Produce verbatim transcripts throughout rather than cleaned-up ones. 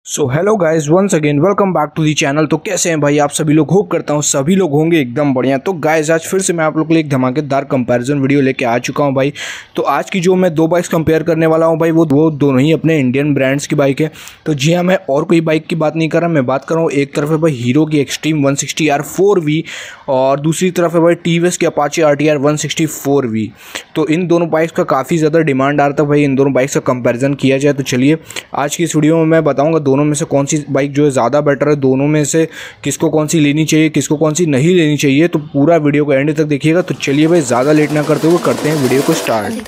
So hello guys once again welcome back to the channel. तो कैसे हैं भाई आप सभी लोग, होप करता हूँ सभी लोग होंगे एकदम बढ़िया। तो गाइज आज फिर से मैं आप लोग के लिए एक धमाकेदार कंपैरिजन वीडियो लेके आ चुका हूँ भाई। तो आज की जो मैं दो बाइक्स कंपेयर करने वाला हूँ भाई वो वो दोनों ही अपने इंडियन ब्रांड्स की बाइक है। तो जी हाँ, मैं और कोई बाइक की बात नहीं कर रहा, मैं बात कर रहा हूँ एक तरफ है भाई हीरो की extreme one sixty R four V और दूसरी तरफ है भाई टीवीएस की Apache R T R one sixty four V. तो इन दोनों बाइक्स का काफ़ी ज़्यादा डिमांड आ रहा था भाई, इन दोनों बाइक्स का कंपेरिजन किया जाए। तो चलिए आज की इस वीडियो में मैं बताऊँगा दोनों में से कौन सी बाइक जो है ज़्यादा बेटर है, दोनों में से किसको कौन सी लेनी चाहिए, किसको कौन सी नहीं लेनी चाहिए। तो पूरा वीडियो को एंड तक देखिएगा। तो चलिए भाई ज़्यादा लेट ना करते हुए करते हैं वीडियो को स्टार्ट।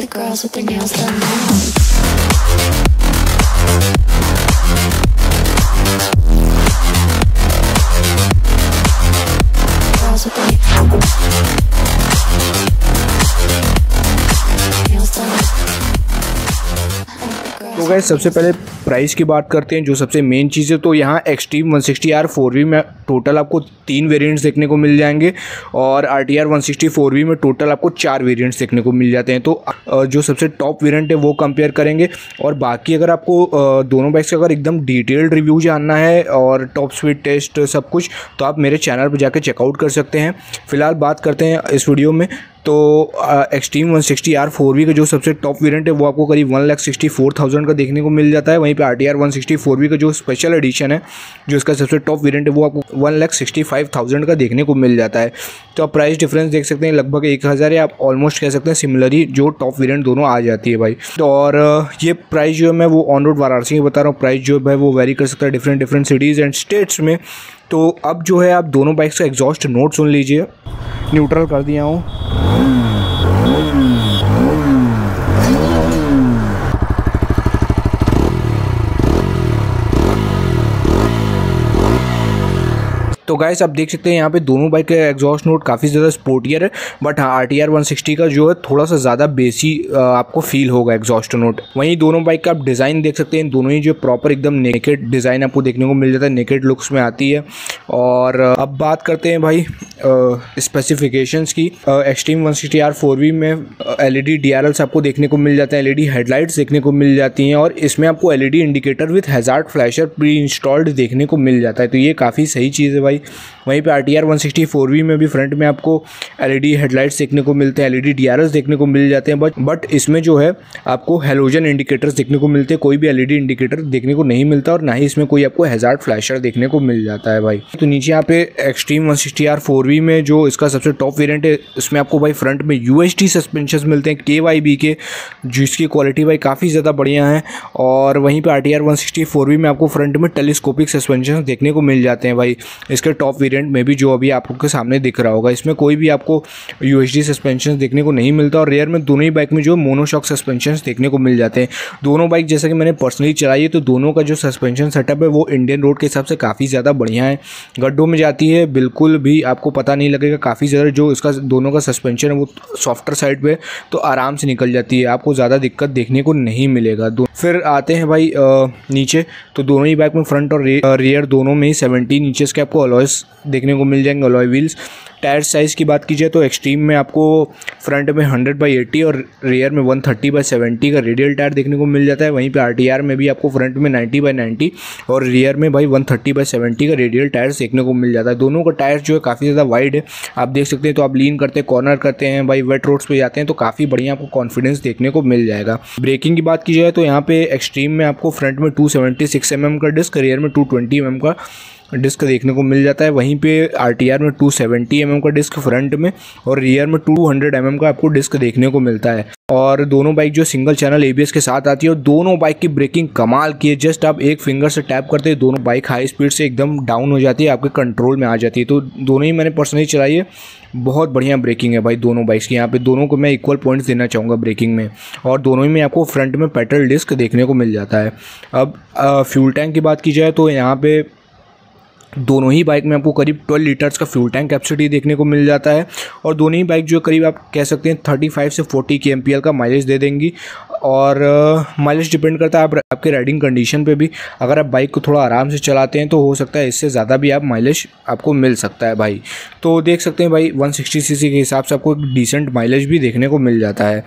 तो गाइस सबसे पहले प्राइस की बात करते हैं, जो सबसे मेन चीज़ है। तो यहाँ Xtreme one sixty R four V में टोटल आपको तीन वेरिएंट्स देखने को मिल जाएंगे और R T R one sixty four V में टोटल आपको चार वेरिएंट्स देखने को मिल जाते हैं। तो जो सबसे टॉप वेरिएंट है वो कंपेयर करेंगे और बाकी अगर आपको दोनों बाइक्स का अगर एकदम डिटेल्ड रिव्यू जानना है और टॉप स्पीड टेस्ट सब कुछ, तो आप मेरे चैनल पर जाकर चेकआउट कर सकते हैं। फिलहाल बात करते हैं इस वीडियो में। तो Xtreme one sixty R four V का जो सबसे टॉप वेरिएंट है वो आपको करीब one lakh sixty four thousand का देखने को मिल जाता है। वहीं पे R T R one sixty four V का जो स्पेशल एडिशन है, जो इसका सबसे टॉप वेरिएंट है, वो आपको one lakh sixty five thousand का देखने को मिल जाता है। तो आप प्राइस डिफरेंस देख सकते हैं, लगभग एक हज़ार या आप ऑलमोस्ट कह सकते हैं सिमिलर जो टॉप वेरिएंट दोनों आ जाती है भाई। तो और ये प्राइस जो है मैं वो ऑन रोड वाराणसी में बता रहा हूँ, प्राइस जो है वो वेरी कर सकता है different different cities and states में। तो अब जो है आप दोनों बाइक्स का एग्जॉस्ट नोट सुन लीजिए। न्यूट्रल कर दिया हूँ। तो गाइस आप देख सकते हैं यहाँ पे दोनों बाइक का एग्जॉस्ट नोट काफ़ी ज़्यादा स्पोर्टियर है, बट हाँ R T R one sixty का जो है थोड़ा सा ज़्यादा बेसी आपको फील होगा एग्जॉस्ट नोट। वहीं दोनों बाइक का आप डिज़ाइन देख सकते हैं, दोनों ही जो प्रॉपर एकदम नेकेड डिज़ाइन आपको देखने को मिल जाता है, नेकेड लुक्स में आती है। और अब बात करते हैं भाई स्पेसिफिकेशंस की। Extreme one sixty R four V में L E D D R Ls आपको देखने को मिल जाते हैं, एल ई डी हेडलाइट्स देखने को मिल जाती हैं और इसमें आपको L E D indicator with hazard flasher pre installed देखने को मिल जाता है। तो ये काफ़ी सही चीज़ है भाई। वहीं पे R T R one sixty four V में भी फ्रंट में आपको एल ई डी हेडलाइट्स देखने को मिलते हैं, L E D D R Ls देखने को मिल जाते हैं, बट बट इसमें जो है आपको हेलोजन इंडिकेटर्स देखने को मिलते हैं, कोई भी एल ई डी इंडिकेटर देखने को नहीं मिलता और ना ही इसमें कोई आपको हैजार्ड फ्लैशर देखने को मिल जाता है भाई। तो नीचे यहाँ पे Xtreme one sixty R four V में जो इसका सबसे टॉप वेरिएंट है, इसमें आपको भाई फ्रंट में यू एस टी सस्पेंशन मिलते हैं के वाई बी के, जिसकी क्वालिटी भाई काफ़ी ज़्यादा बढ़िया है। और वहीं पे R T R one sixty four V में आपको फ्रंट में टेलीस्कोपिक सस्पेंशन देखने को मिल जाते हैं भाई। इसके टॉप वेरिएंट में भी जो अभी आप लोग के सामने दिख रहा होगा, इसमें कोई भी आपको यू एस डी सस्पेंशन देखने को नहीं मिलता और रेयर में दोनों ही बाइक में जो मोनोशॉक सस्पेंशन देखने को मिल जाते हैं। दोनों बाइक जैसा कि मैंने पर्सनली चलाई है, तो दोनों का जो सस्पेंशन सेटअप है वो इंडियन रोड के हिसाब से काफ़ी ज़्यादा बढ़िया है। गड्ढों में जाती है बिल्कुल भी आपको पता नहीं लगेगा, काफ़ी ज़्यादा जो इसका दोनों का सस्पेंशन है वो सॉफ्टर साइड पे, तो आराम से निकल जाती है, आपको ज़्यादा दिक्कत देखने को नहीं मिलेगा। फिर आते हैं भाई आ, नीचे। तो दोनों ही बाइक में फ्रंट और रियर दोनों में ही सेवेंटीन इंचेस के आपको अलॉयस देखने को मिल जाएंगे, अलॉय व्हील्स। टायर साइज़ की बात की जाए तो एक्सट्रीम में आपको फ्रंट में हंड्रेड बाई एट्टी और रियर में वन थर्टी बाई सेवेंटी का रेडियल टायर देखने को मिल जाता है। वहीं पे आर टी आर में भी आपको फ्रंट में नाइंटी बाई नाइंटी और रियर में भाई वन थर्टी बाई सेवेंटी का रेडियल टायर देखने को मिल जाता है। दोनों का टायर जो है काफ़ी ज़्यादा वाइड है, आप देख सकते हैं। तो आप लीन करते हैं, कॉर्नर करते हैं भाई, वेट रोड्स पे जाते हैं तो काफ़ी बढ़िया आपको कॉन्फिडेंस देखने को मिल जाएगा। ब्रेकिंग की बात की जाए तो यहाँ पे एक्सट्रीम में आपको फ्रंट में two seventy six M M का डिस्क, रियर में टू ट्वेंटी एम एम का डिस्क देखने को मिल जाता है। वहीं पे आर टी आर में टू सेवेंटी एम एम का डिस्क फ्रंट में और रियर में टू हंड्रेड एम एम का आपको डिस्क देखने को मिलता है। और दोनों बाइक जो single channel A B S के साथ आती है और दोनों बाइक की ब्रेकिंग कमाल की है। जस्ट आप एक फिंगर से टैप करते हैं, दोनों बाइक हाई स्पीड से एकदम डाउन हो जाती है, आपके कंट्रोल में आ जाती है। तो दोनों ही मैंने पर्सनली चलाई है, बहुत बढ़िया ब्रेकिंग है भाई दोनों बाइक्स की। यहाँ पे दोनों को मैं इक्वल पॉइंट्स देना चाहूँगा ब्रेकिंग में और दोनों ही में आपको फ्रंट में पेट्रोल डिस्क देखने को मिल जाता है। अब फ्यूल टैंक की बात की जाए तो यहाँ पे दोनों ही बाइक में आपको करीब ट्वेल्व लीटर्स का फ्यूल टैंक कैपेसिटी देखने को मिल जाता है और दोनों ही बाइक जो करीब आप कह सकते हैं थर्टी फाइव से forty K M P L का माइलेज दे देंगी। और माइलेज डिपेंड करता है आप आपके राइडिंग कंडीशन पे भी। अगर आप बाइक को थोड़ा आराम से चलाते हैं तो हो सकता है इससे ज़्यादा भी आप माइलेज आपको मिल सकता है भाई। तो देख सकते हैं भाई वन सिक्सटी सीसी के हिसाब से आपको एक डिसेंट माइलेज भी देखने को मिल जाता है।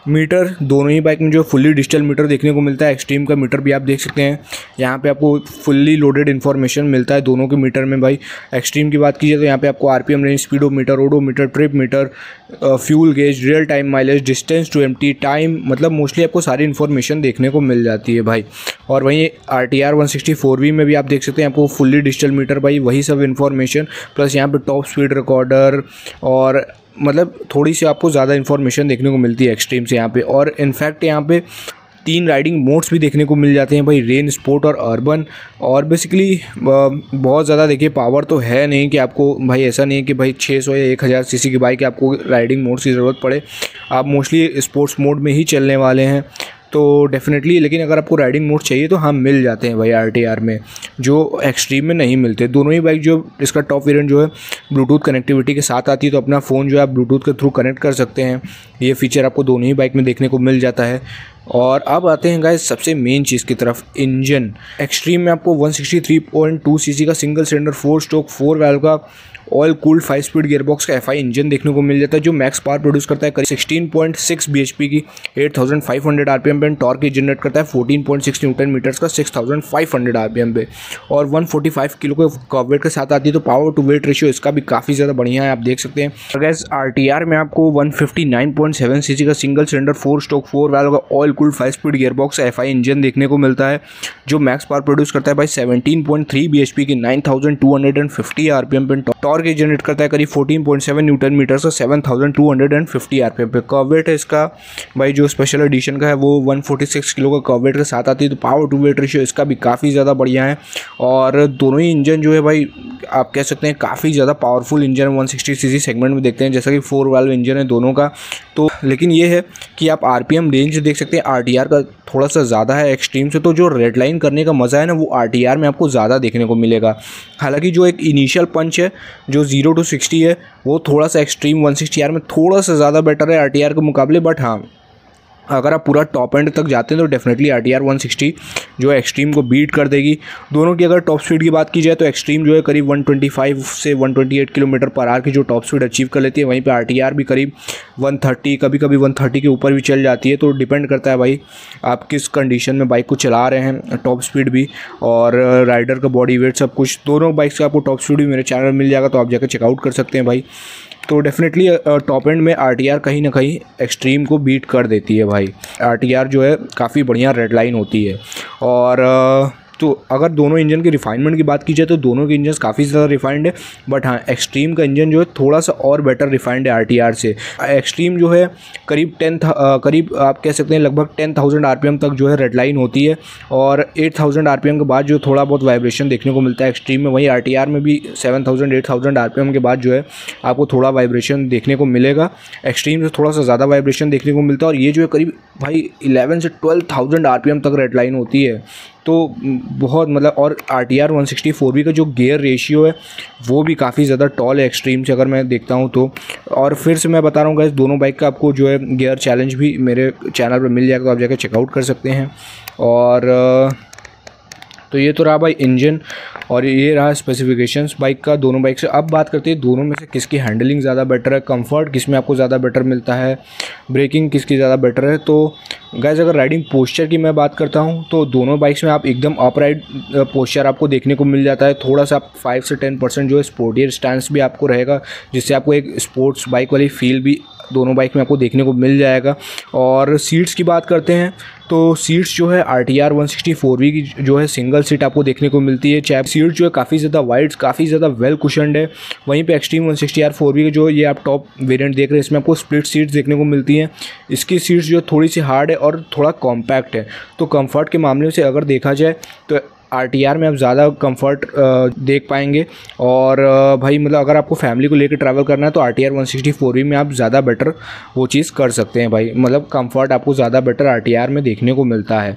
मीटर दोनों ही बाइक में जो फुल्ली डिजिटल मीटर देखने को मिलता है। एक्सट्रीम का मीटर भी आप देख सकते हैं, यहाँ पे आपको फुल्ली लोडेड इन्फॉर्मेशन मिलता है दोनों के मीटर में भाई। एक्सट्रीम की बात कीजिए तो यहाँ पे आपको RPM range, speedometer, odometer, trip meter, fuel gauge, real time mileage, distance to empty, time, मतलब मोस्टली आपको सारी इन्फॉर्मेशन देखने को मिल जाती है भाई। और वहीं R T R one sixty four V में भी आप देख सकते हैं आपको फुल्ली डिजिटल मीटर भाई, वही सब इन्फॉर्मेशन, प्लस यहाँ पे टॉप स्पीड रिकॉर्डर और मतलब थोड़ी सी आपको ज़्यादा इन्फॉर्मेशन देखने को मिलती है एक्सट्रीम से यहाँ पे। और इनफैक्ट यहाँ पे तीन राइडिंग मोड्स भी देखने को मिल जाते हैं भाई, रेन, स्पोर्ट और अर्बन। और बेसिकली बहुत ज़्यादा देखिए पावर तो है नहीं कि आपको भाई, ऐसा नहीं है कि भाई छह सौ या एक हज़ार सीसी की बाइक आपको राइडिंग मोड्स की ज़रूरत पड़े, आप मोस्टली स्पोर्ट्स मोड में ही चलने वाले हैं तो डेफिनेटली। लेकिन अगर आपको राइडिंग मोड चाहिए तो हाँ मिल जाते हैं भाई आर टी आर में, जो एक्सट्रीम में नहीं मिलते। दोनों ही बाइक जो इसका टॉप वेरिएंट जो है ब्लूटूथ कनेक्टिविटी के साथ आती है, तो अपना फ़ोन जो है आप ब्लूटूथ के थ्रू कनेक्ट कर सकते हैं। ये फीचर आपको दोनों ही बाइक में देखने को मिल जाता है। और अब आते हैं गाइस सबसे मेन चीज़ की तरफ, इंजन। एक्सट्रीम में आपको one sixty three point two CC का single cylinder four stroke four valve का oil cooled five speed gearbox का एफआई इंजन देखने को मिल जाता है, जो मैक्स पावर प्रोड्यूस करता है करीब सिक्सटीन पॉइंट सिक्स बीएचपी की eight thousand five hundred RPM पे, टॉर्क की जनरेट करता है fourteen point six newton metres का six thousand five hundred RPM पे, और वन फोर्टी फाइव किलो के कर्व वेट के साथ आती है। तो पावर टू वेट रेशियो इसका भी काफ़ी ज़्यादा बढ़िया है, आप देख सकते हैं। और गाइस आरटीआर में आपको one fifty nine point seven CC का single cylinder four stroke four valve का oil cooled five speed gearbox FI engine देखने को मिलता है, जो मैक्स पावर प्रोड्यूस करता है भाई सेवनटीन पॉइंट थ्री बीएचपी की nine thousand two hundred fifty RPM पे, टॉर्क जनरेट करता है करीब fourteen point seven newton metre का seven thousand two hundred fifty RPM पे। कर्व वेट है इसका भाई जो स्पेशल एडिशन का है वो वन फोर्टी सिक्स किलो का कर्व वेट के साथ आती है। तो पावर टू वेट रेशियो इसका भी काफ़ी ज़्यादा बढ़िया है। और दोनों ही इंजन जो है भाई आप कह सकते हैं काफ़ी ज़्यादा powerful engine one sixty CC segment में देखते हैं, जैसा कि फोर वाल्व इंजन है दोनों का। तो लेकिन ये है कि आप आरपीएम रेंज देख सकते हैं आरटीआर का थोड़ा सा ज़्यादा है एक्सट्रीम से, तो जो रेड लाइन करने का मज़ा है ना वो आरटीआर में आपको ज़्यादा देखने को मिलेगा। हालांकि जो एक इनिशियल पंच है जो जीरो टू सिक्सटी है वो थोड़ा सा एक्सट्रीम वन सिक्सटी आर में थोड़ा सा ज़्यादा बेटर है आरटीआर के मुकाबले। बट हाँ अगर आप पूरा टॉप एंड तक जाते हैं तो definitely R T R one sixty जो है एक्सट्रीम को बीट कर देगी। दोनों की अगर टॉप स्पीड की बात की जाए तो एक्सट्रीम जो है करीब वन ट्वेंटी फाइव से one twenty eight kilometre per hour की जो टॉप स्पीड अचीव कर लेती है, वहीं पे आर टी आर भी करीब वन थर्टी, कभी कभी वन थर्टी के ऊपर भी चल जाती है। तो डिपेंड करता है भाई आप किस कंडीशन में बाइक को चला रहे हैं, टॉप स्पीड भी और राइडर का बॉडी वेट सब कुछ। दोनों बाइक्स का आपको टॉप स्पीड भी मेरे चैनल में मिल जाएगा, तो आप जाकर चेकआउट कर सकते हैं भाई। तो डेफिनेटली टॉप एंड में आरटीआर कहीं ना कहीं एक्सट्रीम को बीट कर देती है भाई। आरटीआर जो है काफ़ी बढ़िया रेड लाइन होती है। और तो अगर दोनों इंजन की रिफाइनमेंट की बात की जाए तो दोनों के इंजन काफ़ी ज़्यादा रिफाइंड है। बट हाँ एक्सट्रीम का इंजन जो है थोड़ा सा और बेटर रिफाइंड है आरटीआर से। एक्सट्रीम जो है करीब टेन करीब आप कह सकते हैं लगभग टेन थाउजेंड आरपीएम तक जो है रेड लाइन होती है, और एट थाउजेंड आरपीएम के बाद जो थोड़ा बहुत वाइब्रेशन देखने को मिलता है एक्सट्रीम में। वहीं आरटीआर में भी seven thousand eight thousand RPM के बाद जो है आपको थोड़ा वाइब्रेशन देखने को मिलेगा। एक्सट्रीम से थोड़ा सा ज़्यादा वाइब्रेशन देखने को मिलता है, और ये जो है करीब भाई इलेवन से ट्वेल्व थाउजेंड आरपीएम तक रेड लाइन होती है। तो बहुत मतलब, और R T R one sixty four V का जो गियर रेशियो है वो भी काफ़ी ज़्यादा टॉल है एक्सट्रीम से अगर मैं देखता हूँ तो। और फिर से मैं बता रहा हूँ गाइस दोनों बाइक का आपको जो है गियर चैलेंज भी मेरे चैनल पर मिल जाएगा, तो आप जाकर चेकआउट कर सकते हैं। और तो ये तो रहा भाई इंजन, और ये रहा स्पेसिफिकेशंस बाइक का दोनों बाइक से। अब बात करते हैं दोनों में से किसकी हैंडलिंग ज़्यादा बेटर है, कंफर्ट किस में आपको ज़्यादा बेटर मिलता है, ब्रेकिंग किसकी ज़्यादा बेटर है। तो गाइस अगर राइडिंग पोस्चर की मैं बात करता हूं तो दोनों बाइक्स में आप एकदम अपराइट पोस्चर आपको देखने को मिल जाता है। थोड़ा सा फाइव से टेन परसेंट जो है स्पोर्टियर स्टैंस भी आपको रहेगा, जिससे आपको एक स्पोर्ट्स बाइक वाली फील भी दोनों बाइक में आपको देखने को मिल जाएगा। और सीट्स की बात करते हैं तो सीट्स जो है R T R one sixty four V की जो है सिंगल सीट आपको देखने को मिलती है। चाहे सीट जो है काफ़ी ज़्यादा वाइड, काफ़ी ज़्यादा वेल कुशनड है। वहीं पे Xtreme one sixty R four V जो ये आप टॉप वेरिएंट देख रहे हैं इसमें आपको स्प्लिट सीट्स देखने को मिलती हैं। इसकी सीट्स जो थोड़ी सी हार्ड है और थोड़ा कॉम्पैक्ट है। तो कंफर्ट के मामले से अगर देखा जाए तो आरटीआर में आप ज़्यादा कंफर्ट देख पाएंगे। और भाई मतलब अगर आपको फैमिली को लेकर ट्रैवल करना है तो RTR one sixty four V में आप ज़्यादा बेटर वो चीज़ कर सकते हैं भाई। मतलब कंफर्ट आपको ज़्यादा बेटर आरटीआर में देखने को मिलता है।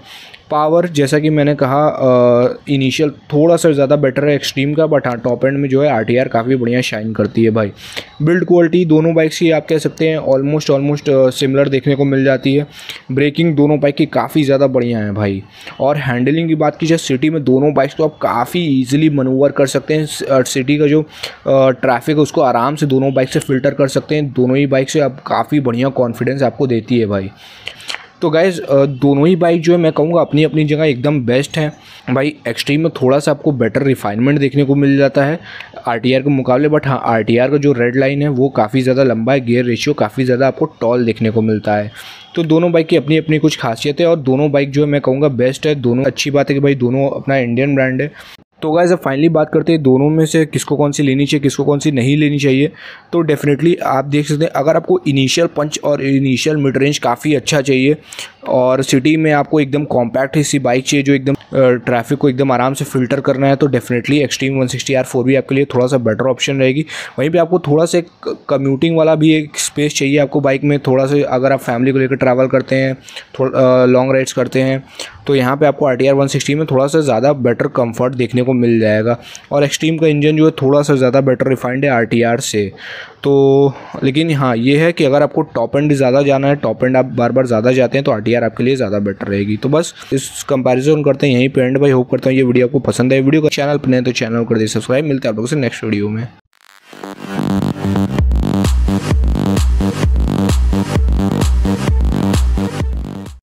पावर जैसा कि मैंने कहा इनिशियल थोड़ा सा ज़्यादा बेटर है एक्सट्रीम का, बट हाँ टॉप एंड में जो है आरटीआर काफ़ी बढ़िया शाइन करती है भाई। बिल्ड क्वालिटी दोनों बाइक्स की आप कह सकते हैं ऑलमोस्ट ऑलमोस्ट सिमिलर देखने को मिल जाती है। ब्रेकिंग दोनों बाइक की काफ़ी ज़्यादा बढ़िया है भाई। और हैंडलिंग की बात की जाए सिटी में दोनों बाइक्स तो आप काफ़ी ईजिली मनूवर कर सकते हैं। सिटी का जो ट्रैफिक है उसको आराम से दोनों बाइक से फ़िल्टर कर सकते हैं। दोनों ही बाइक से आप काफ़ी बढ़िया कॉन्फिडेंस आपको देती है भाई। तो गाइज़ दोनों ही बाइक जो है मैं कहूँगा अपनी अपनी जगह एकदम बेस्ट है भाई। एक्सट्रीम में थोड़ा सा आपको बेटर रिफाइनमेंट देखने को मिल जाता है आरटीआर के मुकाबले, बट हाँ आरटीआर का जो रेड लाइन है वो काफ़ी ज़्यादा लंबा है, गियर रेशियो काफ़ी ज़्यादा आपको टॉल देखने को मिलता है। तो दोनों बाइक की अपनी अपनी कुछ खासियत है और दोनों बाइक जो है मैं कहूँगा बेस्ट है। दोनों अच्छी बात है कि भाई दोनों अपना इंडियन ब्रांड है। तो गाइस अब फाइनली बात करते हैं दोनों में से किसको कौन सी लेनी चाहिए, किसको कौन सी नहीं लेनी चाहिए। तो डेफिनेटली आप देख सकते हैं अगर आपको इनिशियल पंच और इनिशियल मिड रेंज काफ़ी अच्छा चाहिए और सिटी में आपको एकदम कॉम्पैक्ट सी बाइक चाहिए जो एकदम ट्रैफिक को एकदम आराम से फिल्टर करना है, तो definitely Xtreme one sixty R four भी आपके लिए थोड़ा सा बेटर ऑप्शन रहेगी। वहीं पे आपको थोड़ा सा कम्यूटिंग वाला भी एक स्पेस चाहिए आपको बाइक में, थोड़ा सा अगर आप फैमिली को लेकर ट्रैवल करते हैं, थोड़ा लॉन्ग राइड्स करते हैं, तो यहाँ पे आपको R T R one sixty में थोड़ा सा ज़्यादा बेटर कंफर्ट देखने को मिल जाएगा। और एक्सट्रीम का इंजन जो है थोड़ा सा ज़्यादा बेटर रिफाइंड है आर टी आर से। तो लेकिन हाँ ये है कि अगर आपको टॉप एंड ज़्यादा जाना है, टॉप एंड आप बार बार ज़्यादा जाते हैं, तो आर टी आर आपके लिए ज़्यादा बेटर रहेगी। तो बस इस कंपैरिजन करते हैं यहीं पे एंड भाई। होप करता हूँ ये वीडियो आपको पसंद है। वीडियो का चैनल पर नहीं तो चैनल कर दे सब्सक्राइब। मिलते हैं आप लोगों से नेक्स्ट वीडियो में।